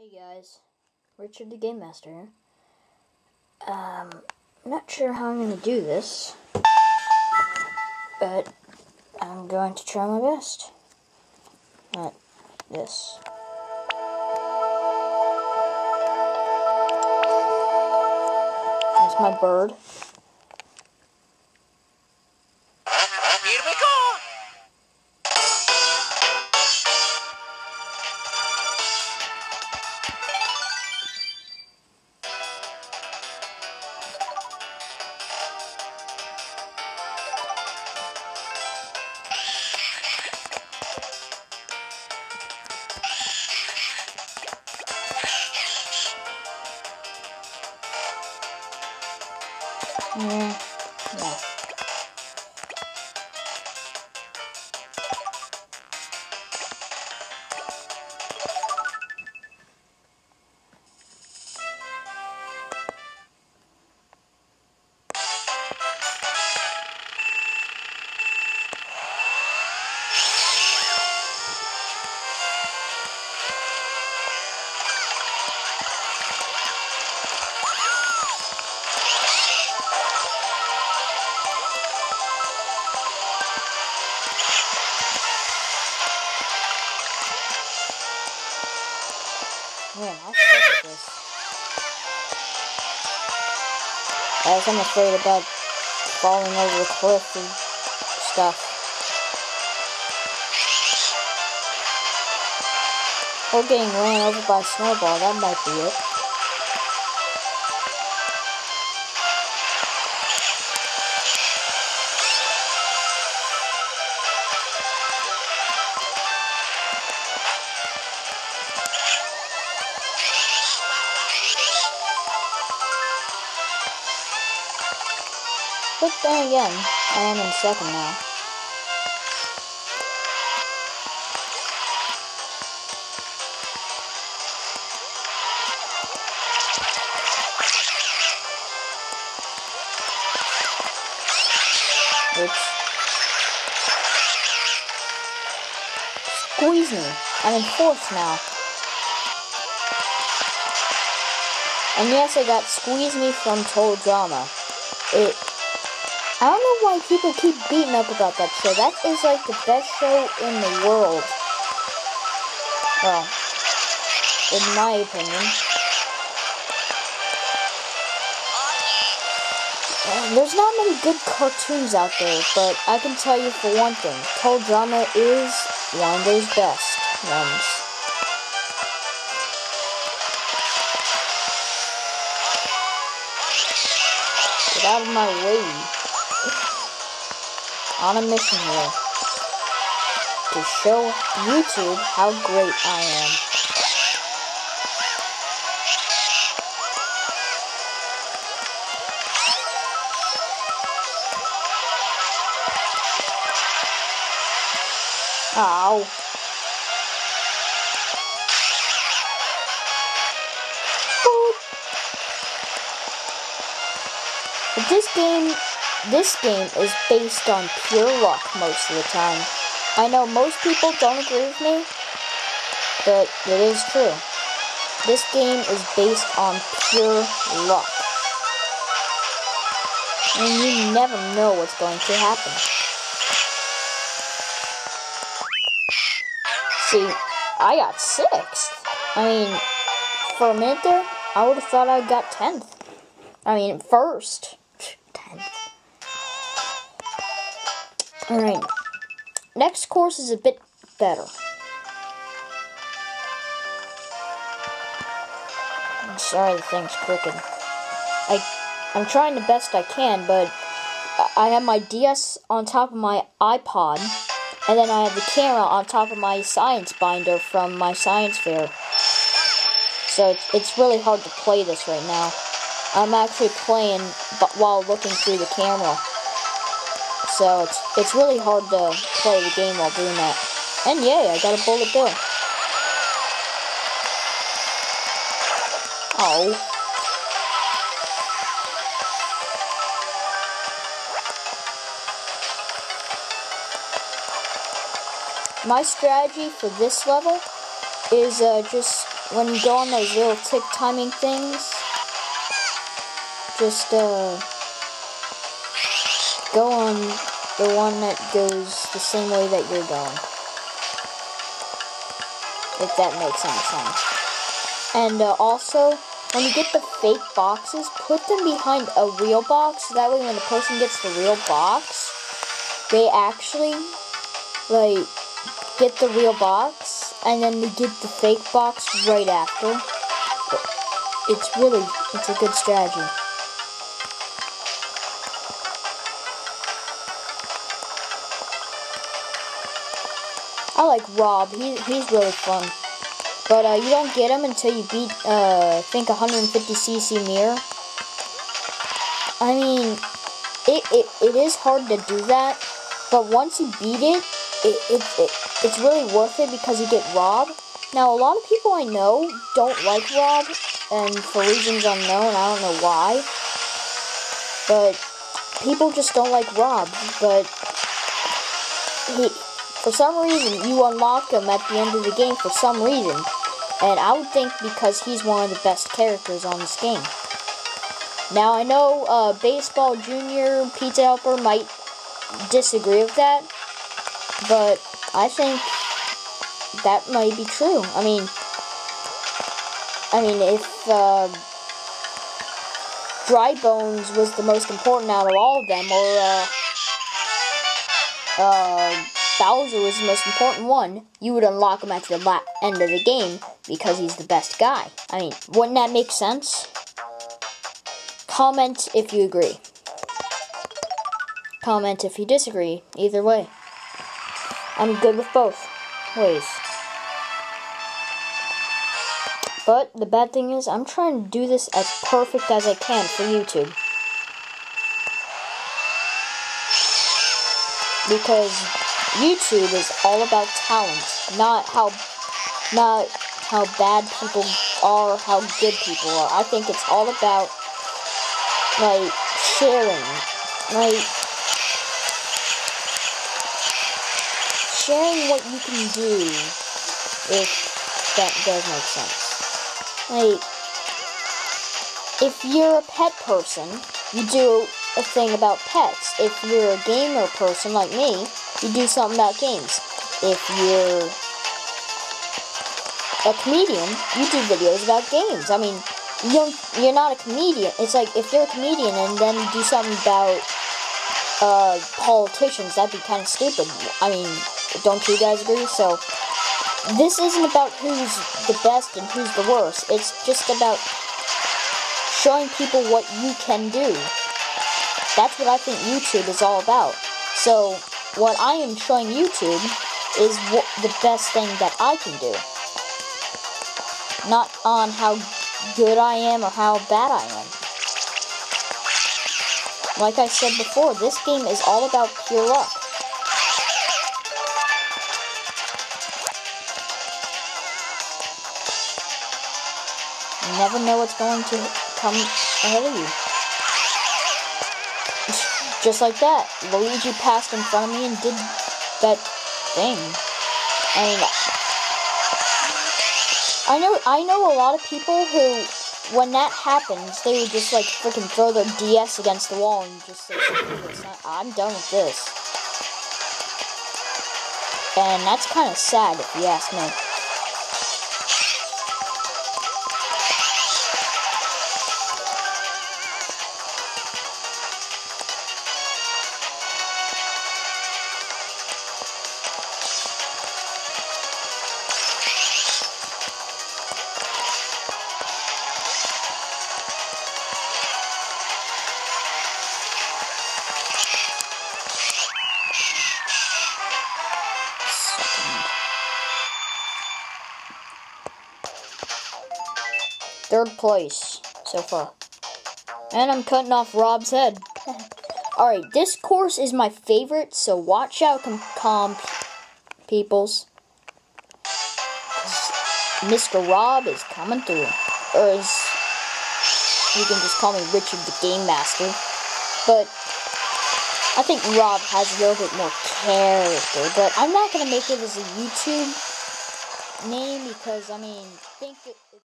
Hey guys, Richard the Game Master here. Not sure how I'm going to do this, but I'm going to try my best. Not this. There's my bird. Here we go! No. Man, I suck at this. Guys, I'm afraid about falling over the cliff and stuff. Or getting ran over by a snowball, that might be it. But then again, I am in second now. Oops. Squeeze me. I'm in fourth now. And yes, I got Squeeze Me from Total Drama. I don't know why people keep beating up about that show. That is like the best show in the world. Well, in my opinion. There's not many good cartoons out there, but I can tell you for one thing, Total Drama is one of those best ones. Get out of my way. On a mission here to show YouTube how great I am. Ow. But this game is based on pure luck most of the time. I know most people don't agree with me, but it is true. This game is based on pure luck. And you never know what's going to happen. See, I got 6th. I mean, for a minute there, I would have thought I got 10th. I mean, first. 10th. Alright. Next course is a bit better. I'm sorry the thing's crooked. I'm trying the best I can, but I have my DS on top of my iPod, and then I have the camera on top of my science binder from my science fair. So it's really hard to play this right now. I'm actually playing while looking through the camera. So it's really hard to play the game while doing that. And yay, I got a bullet bill. Oh. My strategy for this level is just when you go on those little tick timing things, just go on the one that goes the same way that you're going. If that makes any sense. And also, when you get the fake boxes, put them behind a real box. That way when the person gets the real box, they actually, like, get the real box, and then they get the fake box right after. It's a good strategy. I like Rob, he's really fun. But you don't get him until you beat, I think 150cc mirror. I mean, it is hard to do that, but once you beat it, it's really worth it because you get Rob. Now, a lot of people I know don't like Rob, and for reasons unknown, I don't know why. But people just don't like Rob, but for some reason, you unlock him at the end of the game for some reason. And I would think because he's one of the best characters on this game. Now, I know Baseball Jr. Pizza Helper might disagree with that, but I think that might be true. I mean, if Dry Bones was the most important out of all of them, or Bowser was the most important one, you would unlock him at the end of the game because he's the best guy. I mean, wouldn't that make sense? Comment if you agree. Comment if you disagree. Either way. I'm good with both ways. But the bad thing is, I'm trying to do this as perfect as I can for YouTube. Because YouTube is all about talent, not how bad people are, how good people are. I think it's all about, like, sharing what you can do, if that does make sense. Like, if you're a pet person, you do a thing about pets. If you're a gamer person like me, you do something about games. If you're a comedian, you do videos about games. I mean, you're not a comedian. It's like, if you're a comedian and then you do something about politicians, that'd be kind of stupid. I mean, don't you guys agree? So, this isn't about who's the best and who's the worst. It's just about showing people what you can do. That's what I think YouTube is all about. So, what I am showing YouTube is the best thing that I can do. Not on how good I am or how bad I am. Like I said before, this game is all about pure luck. You never know what's going to come ahead of you. Just like that, Luigi passed in front of me and did that thing. I know a lot of people who, when that happens, they would just like freaking throw their DS against the wall and just say, I'm done with this. And that's kind of sad if you ask me. Third place so far. And I'm cutting off Rob's head. Alright, this course is my favorite, so watch out, peoples. Mr. Rob is coming through. Or as you can just call me RichardtheGameMaster. But I think Rob has a little bit more character. But I'm not going to make it as a YouTube name because, I mean, think